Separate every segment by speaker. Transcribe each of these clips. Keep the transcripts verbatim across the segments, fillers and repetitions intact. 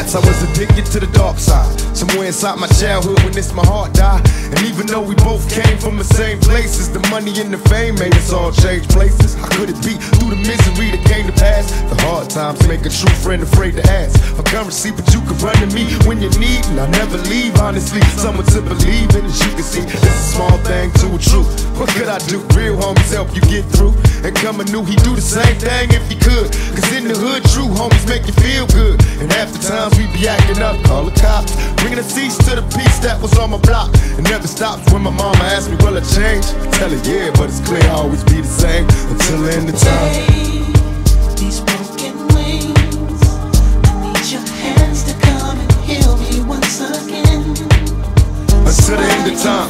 Speaker 1: Perhaps I was addicted to the dark side, somewhere inside my childhood when this my heart died. And even though we both came from the same places, the money and the fame made us all change places. How could it be through the misery that came to pass? The hard times make a true friend afraid to ask for currency, but you can run to me when you need, and I never leave. Honestly, someone to believe in, as you can see, it's a small thing to a truth. What could I do? Real homies help you get through, and coming new, he do the same thing if he could. Cause in the hood, true homies make you feel good. And half the times we be acting up, call the cops, bringing a cease to the peace that was on my block. It never stops when my mama asks me, will I change? I tell her yeah, but it's clear I'll always be the same until the end of time.
Speaker 2: These broken wings, I need your hands to come and heal me once again,
Speaker 1: until the end of time.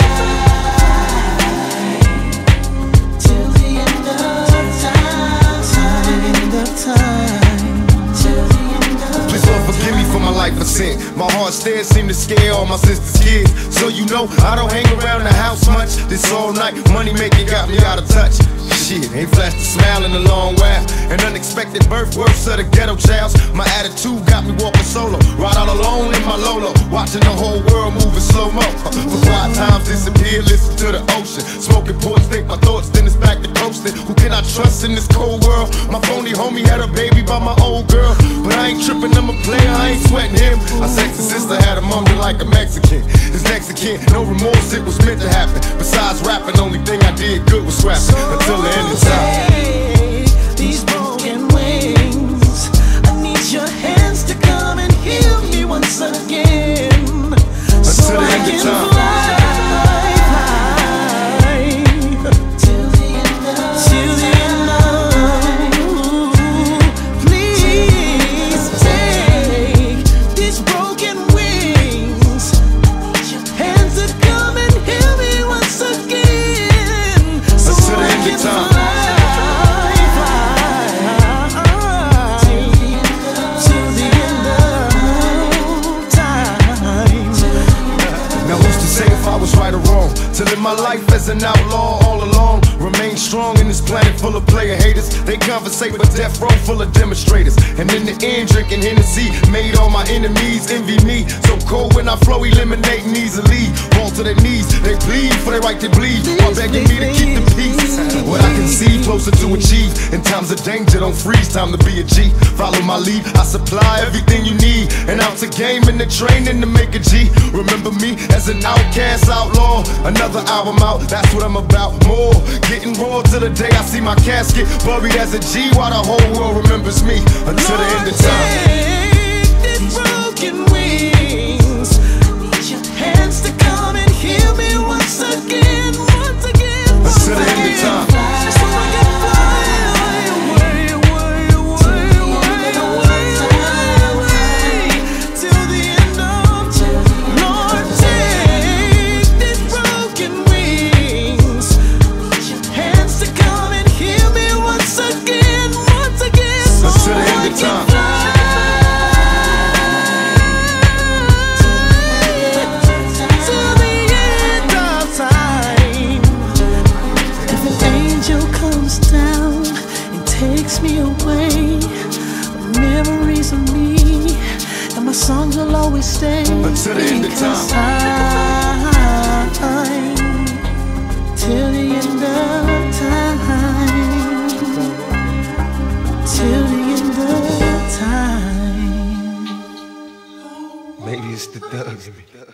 Speaker 2: Till the end of time, till the end of time, till the end of time.
Speaker 1: Please Lord forgive me for my life of sin. My heart stares seem to scare all my sister's kids. So you know I don't hang around the house much. This all night money making got me out of touch. Shit, ain't flashed a smile in a long while. An unexpected birth, worse of the ghetto childs. My attitude got me walking solo, ride out alone in my Lolo, watching the whole world move in slow-mo. For quiet times disappear, listen to the ocean. Smoking ports, think my thoughts, then it's back to coasting. Who can I trust in this cold world? My phony homie had a baby by my old girl, but I ain't tripping, I'm a player, I ain't sweating him. My sexy sister had a mumble like a Mexican. His next again, no remorse, it was meant to happen. Besides rapping, only thing I did good was scrapping until the end of time.
Speaker 2: These broken wings, I need your hands to come and heal me once again,
Speaker 1: until
Speaker 2: so
Speaker 1: the
Speaker 2: I
Speaker 1: end
Speaker 2: can
Speaker 1: of time.
Speaker 2: fly, fly till the end of, till the end of. Please take these broken wings, hands to come and heal me once again, so
Speaker 1: until the
Speaker 2: I
Speaker 1: end
Speaker 2: can
Speaker 1: of time.
Speaker 2: fly, fly till the end of time.
Speaker 1: Now who's to say if I was right or wrong? To live my life as an outlaw all along, remain strong in this planet full of player haters. They conversate but death row full of demonstrators, and in the end drinking Hennessy made all my enemies envy me. So cold when I flow, eliminating easily. Fall to their knees, they plead for their right to bleed, while begging me to keep the peace. What I can see closer to achieve, in times of danger don't freeze, time to be a G. Follow my lead, I supply everything you need, and out to game in the training to make a G. Remember me as an outcast outlaw, another album out, that's what I'm about. More, getting raw till the day I see my casket buried as a G, while the whole world remembers me until the end of time.
Speaker 2: Take these broken wings, I need your hands to come and heal me once again, once again, once
Speaker 1: until the end of time.
Speaker 2: so I can fly away, away, away, away, away, away, till the end of time. Lord, take these broken wings, hands to come and heal me once again, once again, so
Speaker 1: until the
Speaker 2: I
Speaker 1: end of
Speaker 2: can
Speaker 1: time.
Speaker 2: fly till the end of time. If an angel comes down and takes me away, memories of me and my songs will always stay
Speaker 1: until the end of
Speaker 2: because
Speaker 1: time.
Speaker 2: time, till the end of time, till the end of time.
Speaker 1: Maybe it's the thugs in me.